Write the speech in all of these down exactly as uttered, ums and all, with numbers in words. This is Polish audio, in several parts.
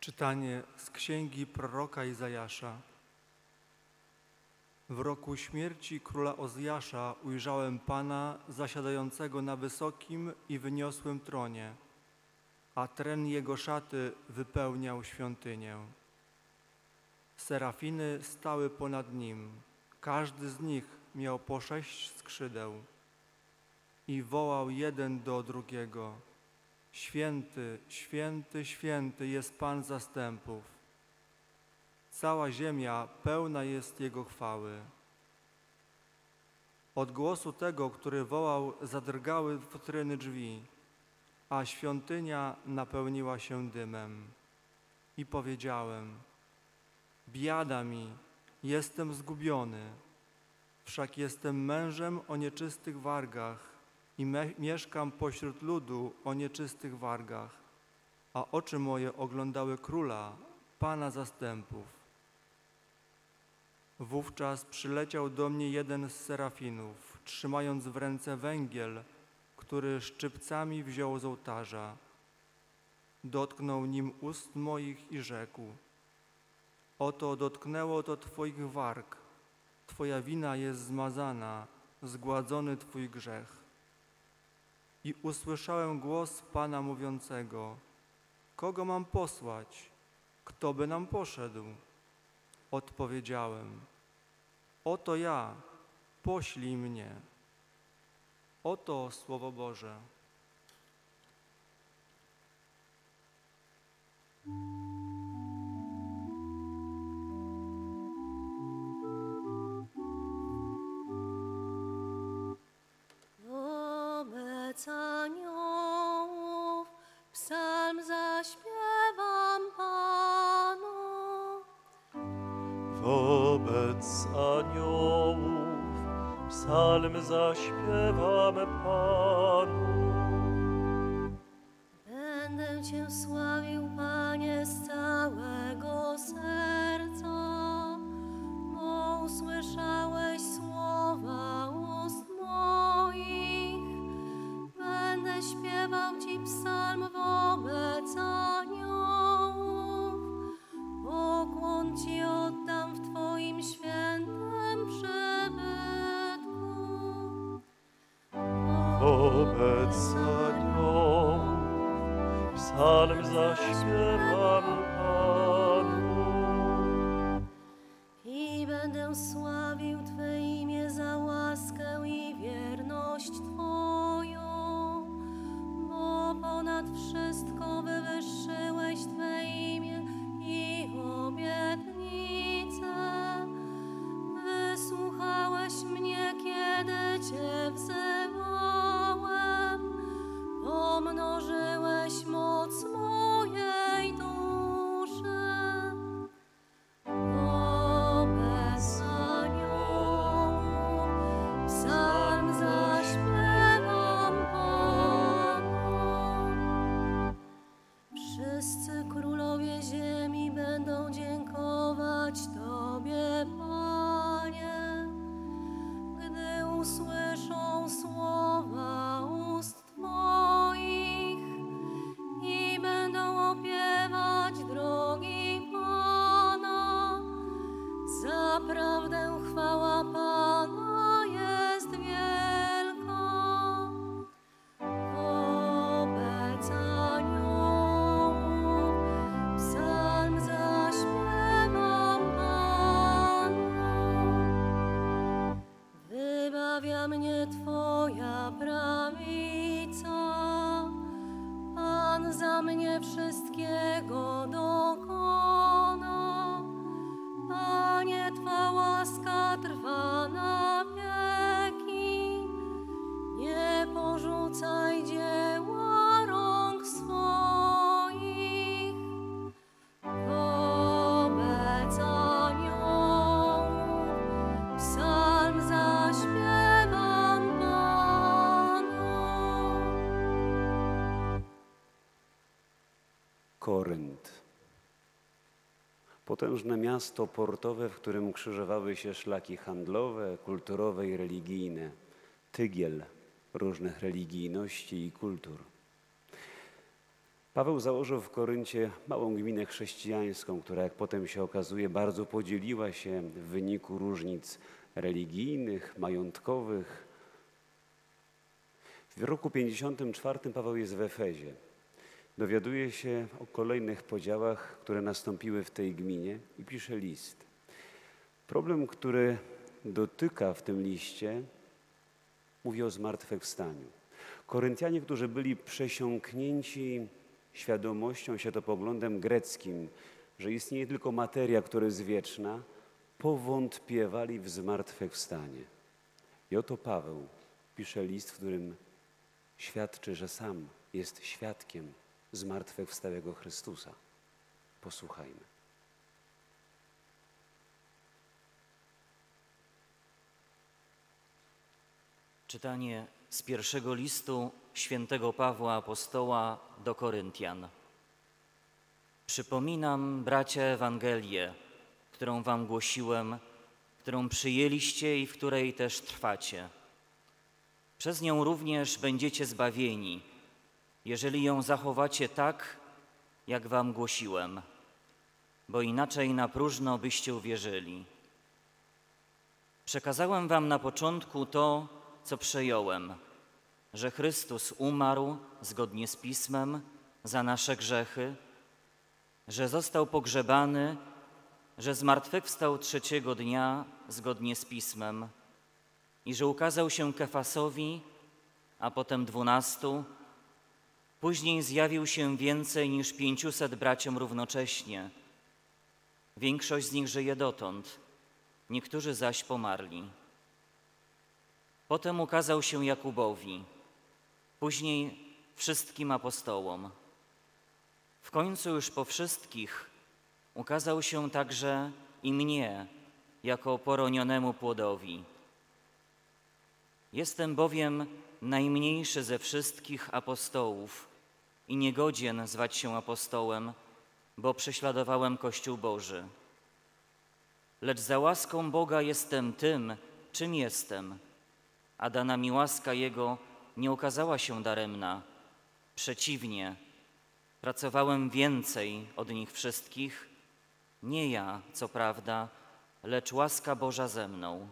Czytanie z księgi proroka Izajasza. W roku śmierci króla Ozjasza ujrzałem Pana zasiadającego na wysokim i wyniosłym tronie, a tren jego szaty wypełniał świątynię. Serafiny stały ponad nim, każdy z nich miał po sześć skrzydeł i wołał jeden do drugiego: Święty, święty, święty jest Pan zastępów. Cała ziemia pełna jest Jego chwały. Od głosu tego, który wołał, zadrgały futryny drzwi, a świątynia napełniła się dymem. I powiedziałem: biada mi, jestem zgubiony, wszak jestem mężem o nieczystych wargach i mieszkam pośród ludu o nieczystych wargach, a oczy moje oglądały Króla, Pana zastępów. Wówczas przyleciał do mnie jeden z serafinów, trzymając w ręce węgiel, który szczypcami wziął z ołtarza. Dotknął nim ust moich i rzekł: oto dotknęło to Twoich warg, Twoja wina jest zmazana, zgładzony Twój grzech. I usłyszałem głos Pana mówiącego: kogo mam posłać? Kto by nam poszedł? Odpowiedziałem: oto ja, poślij mnie. Oto Słowo Boże. Wobec aniołów psalm zaśpiewam Panu. Wobec aniołów psalm zaśpiewam Panu. Będę Cię sławił, Panie, z całego serca, bo usłyszałeś słowa ust moich. Będę śpiewał Ci psalm wobec aniołów, pokłon Ci oddam w Twoim świętym przybytku. Wobec aniołów psalm zaśpiewam Panu. I będę sławił Twe imię za łaskę i wierność Twoją, bo ponad wszystko wywyższyłeś Twe imię i obietnice. Wysłuchałeś mnie, kiedy Cię wzywałem, pomnożyłeś moc mojej duszy. Wobec aniołów psalm zaśpiewam Panu. Wszyscy królowie ziemi będą dziękować Tobie, Panie, gdy usłyszą słowa ust Twoich i będą opiewać drogi Pana. Zaprawdę chwała Pana jest wielka. Wobec aniołów psalm zaśpiewam Panu. Wybawia mnie Twoja prawica, Pan za mnie wszystkiego dokona. Panie, Twa łaska trwa na wieki, nie porzucaj dzieła rąk swoich. Wobec aniołów psalm zaśpiewam Panu. Korynt. Potężne miasto portowe, w którym krzyżowały się szlaki handlowe, kulturowe i religijne. Tygiel różnych religijności i kultur. Paweł założył w Koryncie małą gminę chrześcijańską, która, jak potem się okazuje, bardzo podzieliła się w wyniku różnic religijnych, majątkowych. W roku pięćdziesiątym czwartym Paweł jest w Efezie. Dowiaduje się o kolejnych podziałach, które nastąpiły w tej gminie i pisze list. Problem, który dotyka w tym liście, mówi o zmartwychwstaniu. Koryntianie, którzy byli przesiąknięci świadomością, światopoglądem greckim, że istnieje tylko materia, która jest wieczna, powątpiewali w zmartwychwstanie. I oto Paweł pisze list, w którym świadczy, że sam jest świadkiem zmartwychwstałego Chrystusa. Posłuchajmy. Czytanie z pierwszego listu świętego Pawła Apostoła do Koryntian. Przypominam, bracia, Ewangelię, którą wam głosiłem, którą przyjęliście i w której też trwacie. Przez nią również będziecie zbawieni, jeżeli ją zachowacie tak, jak wam głosiłem, bo inaczej na próżno byście uwierzyli. Przekazałem wam na początku to, co przejąłem, że Chrystus umarł zgodnie z Pismem za nasze grzechy, że został pogrzebany, że zmartwychwstał trzeciego dnia zgodnie z Pismem i że ukazał się Kefasowi, a potem dwunastu, później zjawił się więcej niż pięciuset braciom równocześnie. Większość z nich żyje dotąd, niektórzy zaś pomarli. Potem ukazał się Jakubowi, później wszystkim apostołom. W końcu już po wszystkich ukazał się także i mnie, jako poronionemu płodowi. Jestem bowiem najmniejszy ze wszystkich apostołów i niegodzien zwać się apostołem, bo prześladowałem Kościół Boży. Lecz za łaską Boga jestem tym, czym jestem, a dana mi łaska Jego nie okazała się daremna. Przeciwnie, pracowałem więcej od nich wszystkich, nie ja, co prawda, lecz łaska Boża ze mną.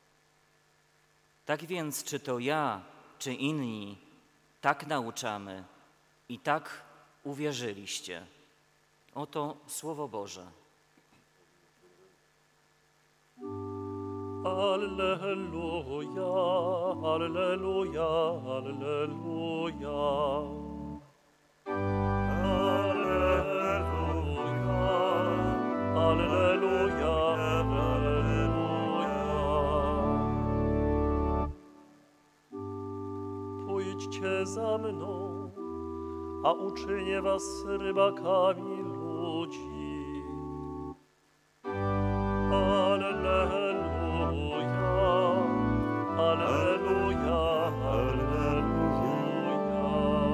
Tak więc, czy to ja, czy inni, tak nauczamy i tak uwierzyliście. Oto Słowo Boże. Alleluja, alleluja, alleluja. Alleluja, alleluja, alleluja. Pójdźcie za mną, a uczynię was rybakami ludzi. Alleluja. Alleluja, alleluja.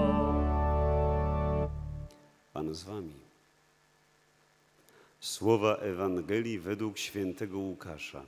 Pan z wami. Słowa Ewangelii według świętego Łukasza.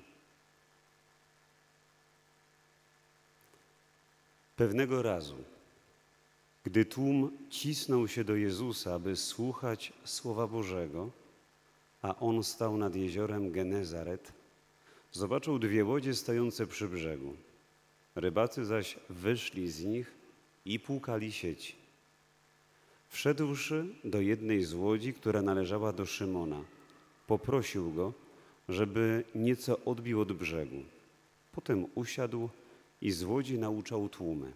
Pewnego razu, gdy tłum cisnął się do Jezusa, aby słuchać Słowa Bożego, a On stał nad jeziorem Genezaret, zobaczył dwie łodzie stojące przy brzegu. Rybacy zaś wyszli z nich i płukali sieci. Wszedłszy do jednej z łodzi, która należała do Szymona, poprosił go, żeby nieco odbił od brzegu. Potem usiadł i z łodzi nauczał tłumy.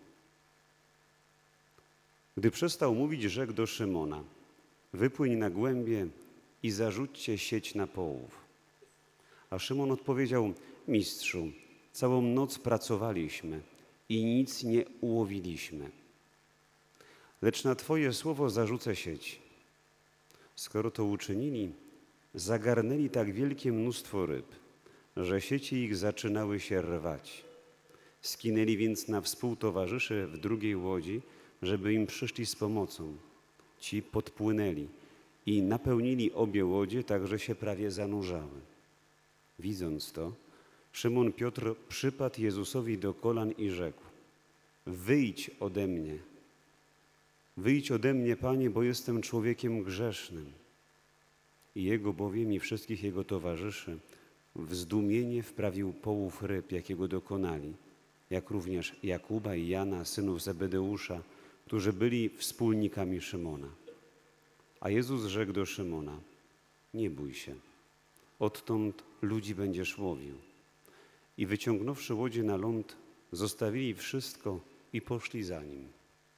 Gdy przestał mówić, rzekł do Szymona: wypłyń na głębie i zarzućcie sieć na połów. A Szymon odpowiedział: mistrzu, całą noc pracowaliśmy i nic nie ułowiliśmy. Lecz na Twoje słowo zarzucę sieć. Skoro to uczynili, zagarnęli tak wielkie mnóstwo ryb, że sieci ich zaczynały się rwać. Skinęli więc na współtowarzyszy w drugiej łodzi, żeby im przyszli z pomocą. Ci podpłynęli i napełnili obie łodzie, tak że się prawie zanurzały. Widząc to, Szymon Piotr przypadł Jezusowi do kolan i rzekł: wyjdź ode mnie, Wyjdź ode mnie, Panie, bo jestem człowiekiem grzesznym. I jego bowiem i wszystkich jego towarzyszy w zdumienie wprawił połów ryb, jakiego dokonali, jak również Jakuba i Jana, synów Zebedeusza, którzy byli wspólnikami Szymona. A Jezus rzekł do Szymona: nie bój się, odtąd ludzi będziesz łowił. I wyciągnąwszy łodzie na ląd, zostawili wszystko i poszli za nim.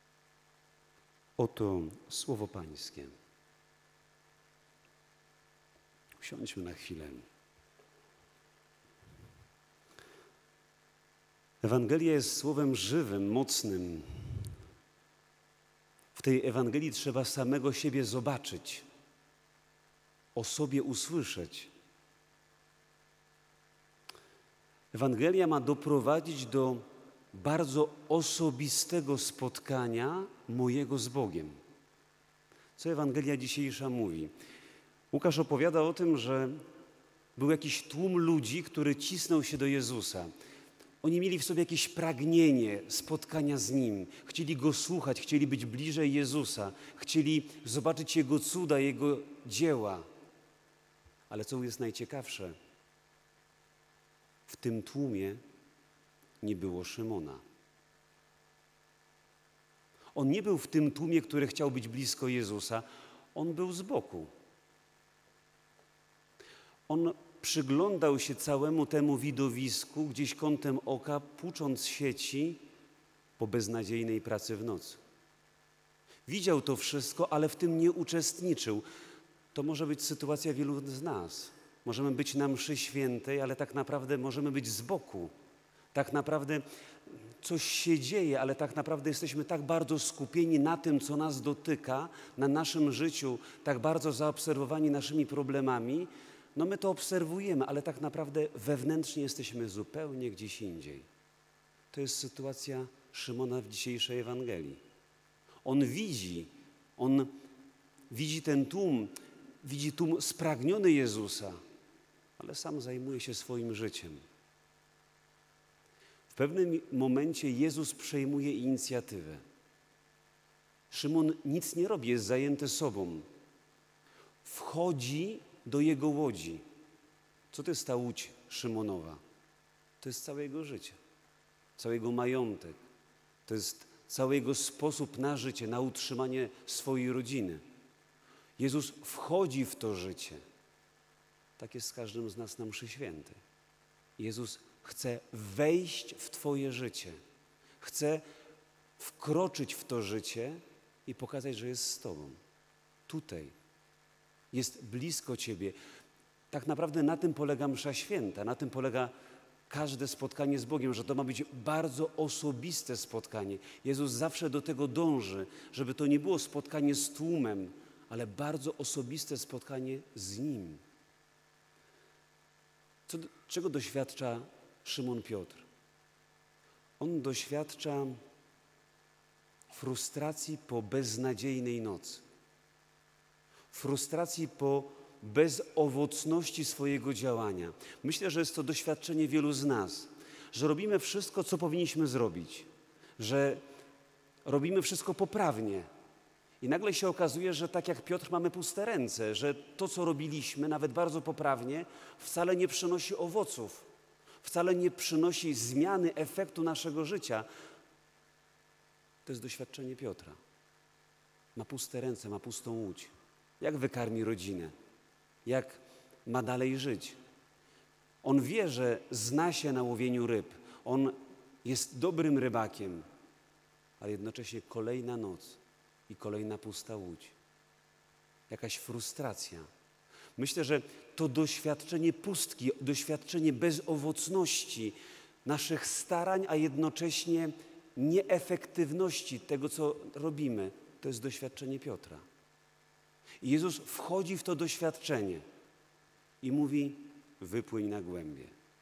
Oto słowo Pańskie. Usiądźmy na chwilę. Ewangelia jest słowem żywym, mocnym. W tej Ewangelii trzeba samego siebie zobaczyć, o sobie usłyszeć. Ewangelia ma doprowadzić do bardzo osobistego spotkania mojego z Bogiem. Co Ewangelia dzisiejsza mówi? Łukasz opowiada o tym, że był jakiś tłum ludzi, który cisnął się do Jezusa. Oni mieli w sobie jakieś pragnienie spotkania z Nim. Chcieli Go słuchać, chcieli być bliżej Jezusa. Chcieli zobaczyć Jego cuda, Jego dzieła. Ale co jest najciekawsze? W tym tłumie nie było Szymona. On nie był w tym tłumie, który chciał być blisko Jezusa. On był z boku. On przyglądał się całemu temu widowisku, gdzieś kątem oka, płucząc sieci po beznadziejnej pracy w nocy. Widział to wszystko, ale w tym nie uczestniczył. To może być sytuacja wielu z nas. Możemy być na mszy świętej, ale tak naprawdę możemy być z boku. Tak naprawdę coś się dzieje, ale tak naprawdę jesteśmy tak bardzo skupieni na tym, co nas dotyka, na naszym życiu, tak bardzo zaobserwowani naszymi problemami. No my to obserwujemy, ale tak naprawdę wewnętrznie jesteśmy zupełnie gdzieś indziej. To jest sytuacja Szymona w dzisiejszej Ewangelii. On widzi, on widzi ten tłum, widzi tłum spragniony Jezusa, ale sam zajmuje się swoim życiem. W pewnym momencie Jezus przejmuje inicjatywę. Szymon nic nie robi, jest zajęty sobą. Wchodzi do jego łodzi. Co to jest ta łódź Szymonowa? To jest całe jego życie, cały jego majątek. To jest cały jego sposób na życie, na utrzymanie swojej rodziny. Jezus wchodzi w to życie. Tak jest z każdym z nas na mszy świętej. Jezus chce wejść w twoje życie. Chce wkroczyć w to życie i pokazać, że jest z tobą. Tutaj. Jest blisko ciebie. Tak naprawdę na tym polega msza święta. Na tym polega każde spotkanie z Bogiem, że to ma być bardzo osobiste spotkanie. Jezus zawsze do tego dąży, żeby to nie było spotkanie z tłumem, ale bardzo osobiste spotkanie z Nim. Co, czego doświadcza Szymon Piotr? On doświadcza frustracji po beznadziejnej nocy. Frustracji po bezowocności swojego działania. Myślę, że jest to doświadczenie wielu z nas, że robimy wszystko, co powinniśmy zrobić, że robimy wszystko poprawnie. I nagle się okazuje, że tak jak Piotr mamy puste ręce, że to, co robiliśmy, nawet bardzo poprawnie, wcale nie przynosi owoców, wcale nie przynosi zmiany efektu naszego życia. To jest doświadczenie Piotra. Ma puste ręce, ma pustą łódź. Jak wykarmi rodzinę? Jak ma dalej żyć? On wie, że zna się na łowieniu ryb. On jest dobrym rybakiem, ale jednocześnie kolejna noc i kolejna pusta łódź. Jakaś frustracja. Myślę, że to doświadczenie pustki, doświadczenie bezowocności naszych starań, a jednocześnie nieefektywności tego, co robimy, to jest doświadczenie Piotra. I Jezus wchodzi w to doświadczenie i mówi: wypłyń na głębie.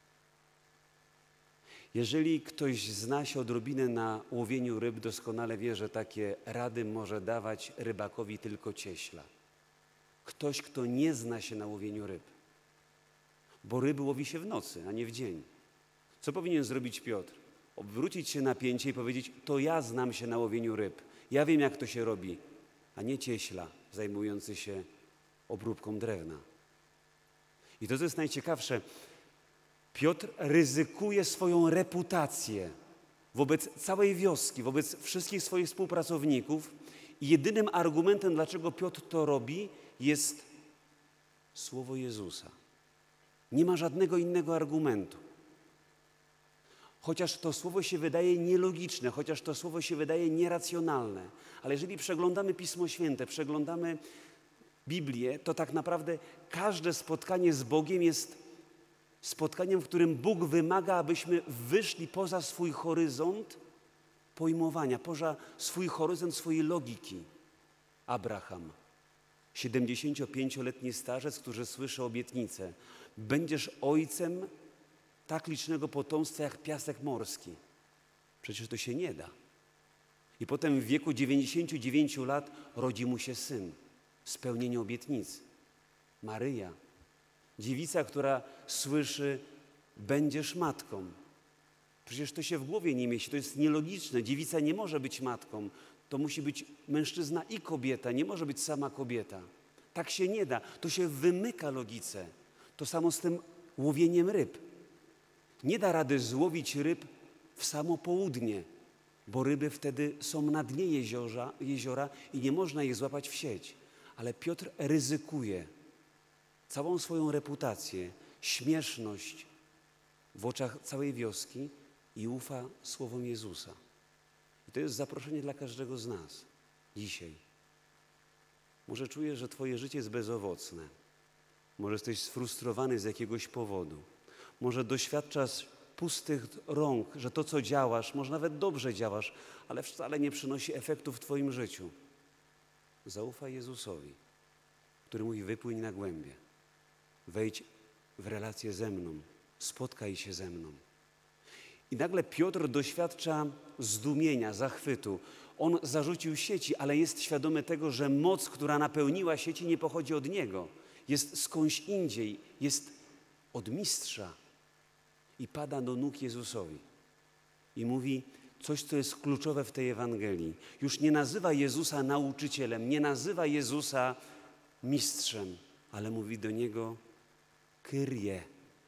Jeżeli ktoś zna się odrobinę na łowieniu ryb, doskonale wie, że takie rady może dawać rybakowi tylko cieśla. Ktoś, kto nie zna się na łowieniu ryb. Bo ryby łowi się w nocy, a nie w dzień. Co powinien zrobić Piotr? Obrócić się na pięcie i powiedzieć: to ja znam się na łowieniu ryb. Ja wiem, jak to się robi, a nie cieśla zajmujący się obróbką drewna. I to, co jest najciekawsze, Piotr ryzykuje swoją reputację wobec całej wioski, wobec wszystkich swoich współpracowników i jedynym argumentem, dlaczego Piotr to robi, jest słowo Jezusa. Nie ma żadnego innego argumentu. Chociaż to słowo się wydaje nielogiczne, chociaż to słowo się wydaje nieracjonalne, ale jeżeli przeglądamy Pismo Święte, przeglądamy Biblię, to tak naprawdę każde spotkanie z Bogiem jest spotkaniem, w którym Bóg wymaga, abyśmy wyszli poza swój horyzont pojmowania, poza swój horyzont swojej logiki. Abraham, siedemdziesięciopięcioletni starzec, który słyszy obietnicę: będziesz ojcem tak licznego potomstwa jak piasek morski. Przecież to się nie da. I potem w wieku dziewięćdziesięciu dziewięciu lat rodzi mu się syn. Spełnienie obietnicy. Maryja, dziewica, która słyszy: będziesz matką. Przecież to się w głowie nie mieści, to jest nielogiczne. Dziewica nie może być matką. To musi być mężczyzna i kobieta, nie może być sama kobieta. Tak się nie da, to się wymyka logice. To samo z tym łowieniem ryb. Nie da rady złowić ryb w samo południe, bo ryby wtedy są na dnie jeziora, jeziora i nie można je złapać w sieć. Ale Piotr ryzykuje całą swoją reputację, śmieszność w oczach całej wioski i ufa słowom Jezusa. I to jest zaproszenie dla każdego z nas dzisiaj. Może czujesz, że twoje życie jest bezowocne. Może jesteś sfrustrowany z jakiegoś powodu. Może doświadczasz pustych rąk, że to, co działasz, może nawet dobrze działasz, ale wcale nie przynosi efektu w twoim życiu. Zaufaj Jezusowi, który mówi: wypłyń na głębie. Wejdź w relację ze mną, spotkaj się ze mną. I nagle Piotr doświadcza zdumienia, zachwytu. On zarzucił sieci, ale jest świadomy tego, że moc, która napełniła sieci, nie pochodzi od niego. Jest skądś indziej, jest od mistrza. I pada do nóg Jezusowi. I mówi coś, co jest kluczowe w tej Ewangelii. Już nie nazywa Jezusa nauczycielem, nie nazywa Jezusa mistrzem, ale mówi do Niego: Kyrie.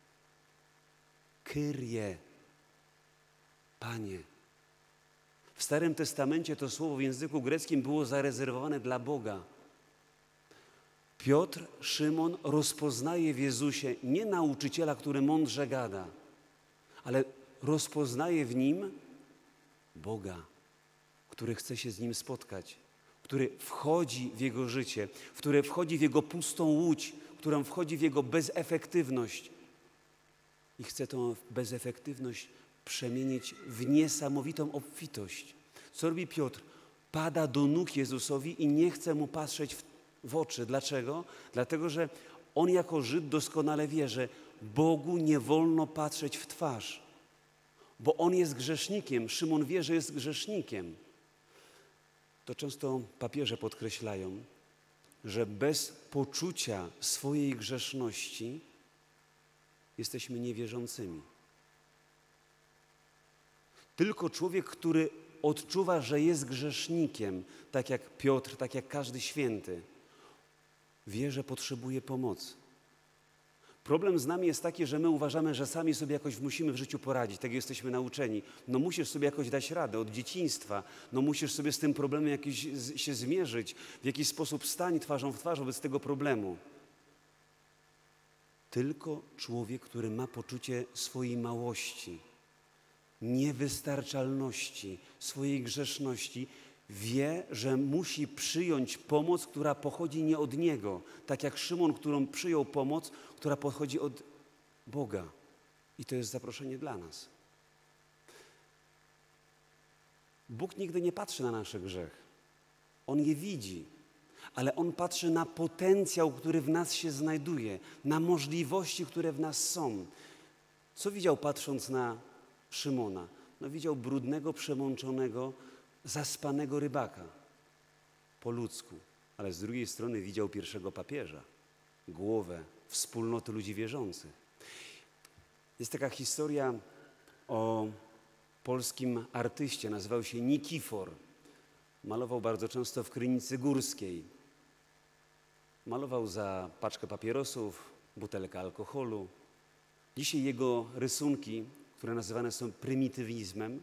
Kyrie. Panie. W Starym Testamencie to słowo w języku greckim było zarezerwowane dla Boga. Piotr, Szymon rozpoznaje w Jezusie nie nauczyciela, który mądrze gada, ale rozpoznaje w Nim Boga, który chce się z Nim spotkać, który wchodzi w Jego życie, który wchodzi w Jego pustą łódź, która wchodzi w Jego bezefektywność i chce tą bezefektywność przemienić w niesamowitą obfitość. Co robi Piotr? Pada do nóg Jezusowi i nie chce Mu patrzeć w, w oczy. Dlaczego? Dlatego, że on jako Żyd doskonale wie, że Bogu nie wolno patrzeć w twarz, bo On jest grzesznikiem. Szymon wie, że jest grzesznikiem. To często papieże podkreślają, że bez poczucia swojej grzeszności jesteśmy niewierzącymi. Tylko człowiek, który odczuwa, że jest grzesznikiem, tak jak Piotr, tak jak każdy święty, wie, że potrzebuje pomocy. Problem z nami jest taki, że my uważamy, że sami sobie jakoś musimy w życiu poradzić, tak jesteśmy nauczeni. No musisz sobie jakoś dać radę od dzieciństwa, no musisz sobie z tym problemem jakiś się zmierzyć, w jakiś sposób stań twarzą w twarz wobec tego problemu. Tylko człowiek, który ma poczucie swojej małości, niewystarczalności, swojej grzeszności, wie, że musi przyjąć pomoc, która pochodzi nie od Niego. Tak jak Szymon, którą przyjął pomoc, która pochodzi od Boga. I to jest zaproszenie dla nas. Bóg nigdy nie patrzy na nasz grzech. On je widzi, ale On patrzy na potencjał, który w nas się znajduje, na możliwości, które w nas są. Co widział, patrząc na Szymona? No widział brudnego, przemączonego, zaspanego rybaka po ludzku, ale z drugiej strony widział pierwszego papieża, głowę wspólnoty ludzi wierzących. Jest taka historia o polskim artyście, nazywał się Nikifor. Malował bardzo często w Krynicy Górskiej. Malował za paczkę papierosów, butelkę alkoholu. Dzisiaj jego rysunki, które nazywane są prymitywizmem,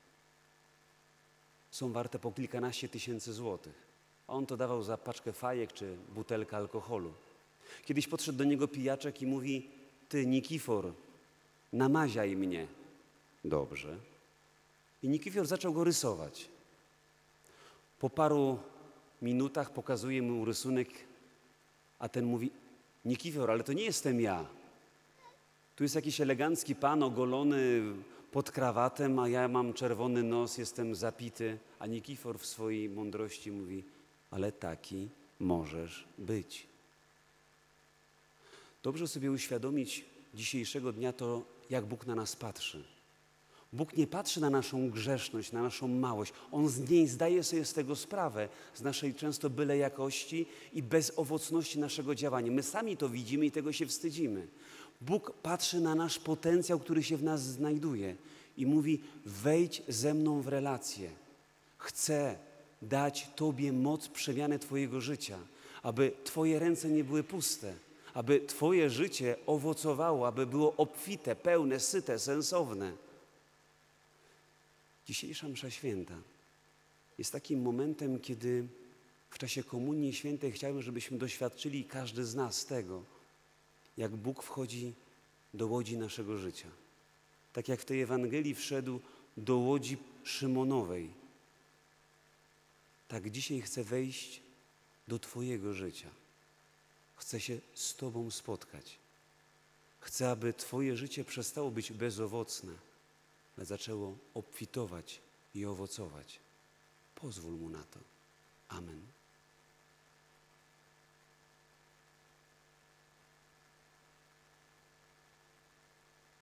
są warte po kilkanaście tysięcy złotych. A on to dawał za paczkę fajek czy butelkę alkoholu. Kiedyś podszedł do niego pijaczek i mówi: ty, Nikifor, namaziaj mnie. Dobrze. I Nikifor zaczął go rysować. Po paru minutach pokazuje mu rysunek, a ten mówi: Nikifor, ale to nie jestem ja. Tu jest jakiś elegancki pan ogolony pod krawatem, a ja mam czerwony nos, jestem zapity. A Nikifor w swojej mądrości mówi: ale taki możesz być. Dobrze sobie uświadomić dzisiejszego dnia to, jak Bóg na nas patrzy. Bóg nie patrzy na naszą grzeszność, na naszą małość. On z niej zdaje sobie z tego sprawę, z naszej często byle jakości i bezowocności naszego działania. My sami to widzimy i tego się wstydzimy. Bóg patrzy na nasz potencjał, który się w nas znajduje i mówi: wejdź ze mną w relację. Chcę dać Tobie moc przemiany Twojego życia, aby Twoje ręce nie były puste, aby Twoje życie owocowało, aby było obfite, pełne, syte, sensowne. Dzisiejsza msza święta jest takim momentem, kiedy w czasie Komunii Świętej chciałbym, żebyśmy doświadczyli, każdy z nas, tego, jak Bóg wchodzi do łodzi naszego życia. Tak jak w tej Ewangelii wszedł do łodzi Szymonowej, tak dzisiaj chcę wejść do Twojego życia. Chcę się z Tobą spotkać. Chcę, aby Twoje życie przestało być bezowocne, ale zaczęło obfitować i owocować. Pozwól Mu na to.